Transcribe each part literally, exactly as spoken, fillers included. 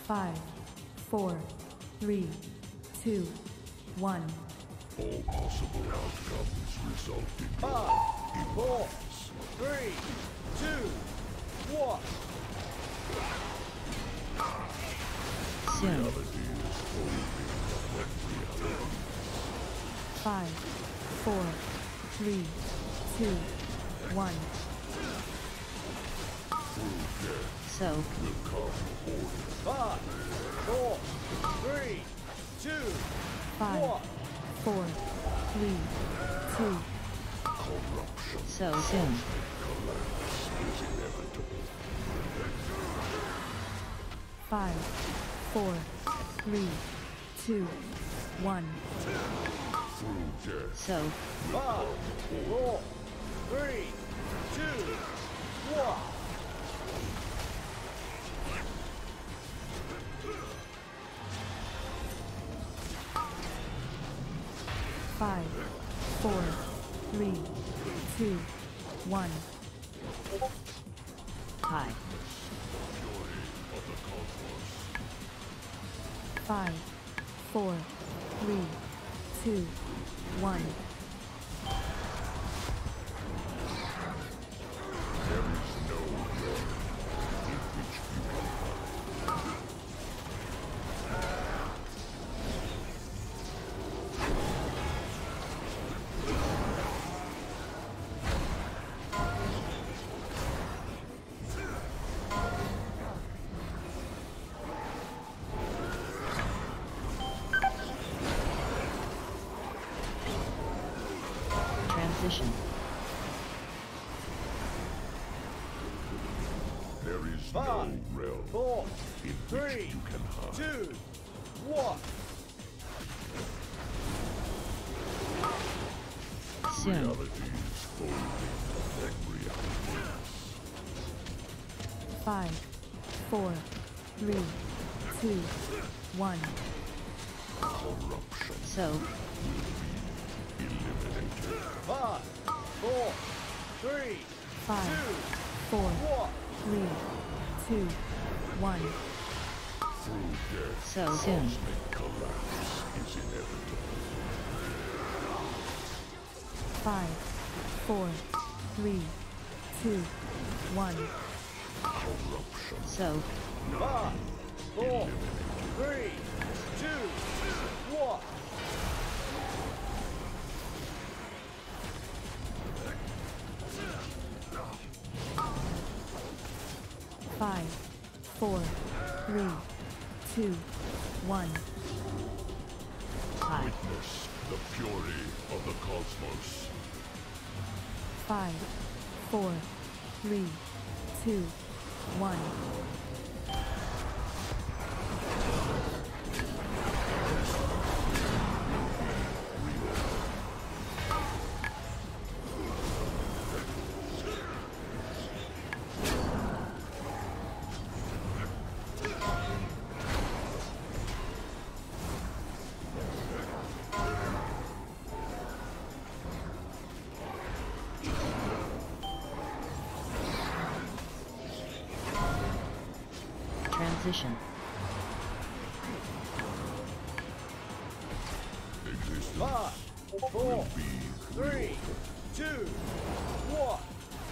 Five, four, three, two, one. All possible outcomes result in Five, four, three, two, one. Soon. reality is folding when reality. Five, four, three, two, one. Through death So. will come order. Five, four, three, two, Five, one. four, three, two. Corruption. So soon. Collapse is inevitable. Five, four, three, two, one. Through death So. Five, four, three, two, one. Five, four, three, two, one. Hi. of the cosmos. Five, four, three, two, one. There is no realm in which you can Transition. There is Five, no realm four, in three, which you can hide. two, one. Soon. Reality is folding when reality is. Five, four, three, two, one. Corruption So. eliminated. Five, four, three, Five, two, four, one. three, two, one. Through death, So soon. cosmic collapse is inevitable. Five, four, three, two, one. Corruption So. Five, four, three, two, one. Five, four, three, two, one. Hi. witness the fury of the cosmos. Five, four, three, two, one. Transition. Existence Five, four, will be three, two, one.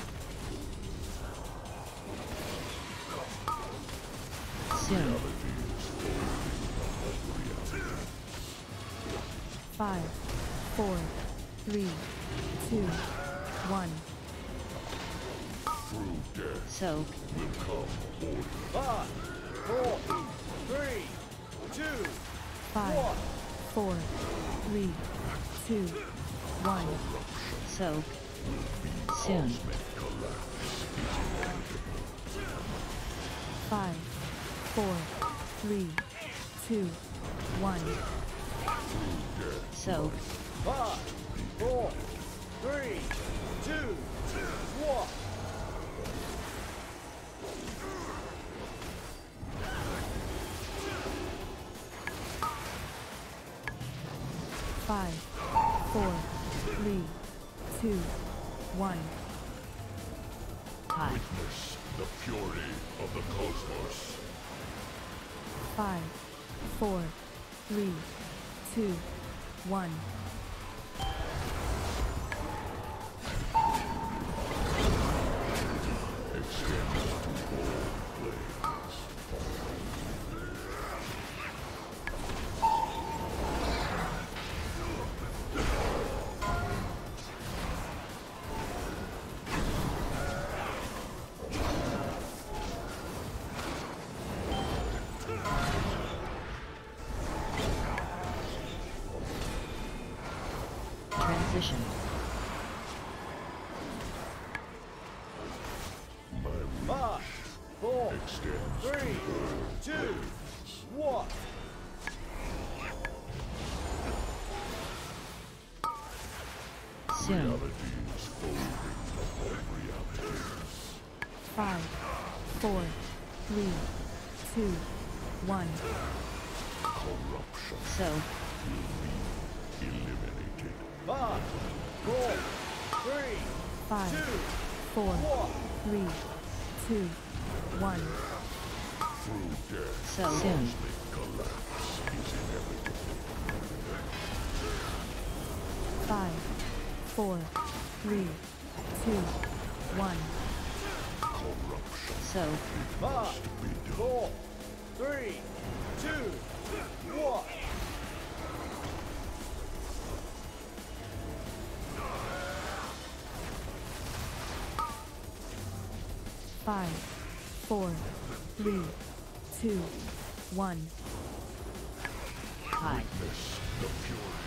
Soon. reality is folding reality. Five, four, three, two, one. Through death So. will come order. Five, four, three, two, Five, one. four, three, two, one. So. Soon. Cosmic collapse is inevitable. Five, four, three, two, one. Through death So. Five, four, three, two, one. Five, four, three, two, one. Hi. witness the fury of the cosmos. Five, four, three, two, one. Transition. Five, four, three, two, one. Soon. Five, four, three, two, one. So. Eliminated. Five, four, three, Five, two, four, one. three, two, one. Through death, So soon. collapse is inevitable. Five, four, three, two, one. Corruption So. Five, four, three, two, one. Five, four, three, two, one. Hide. witness the pure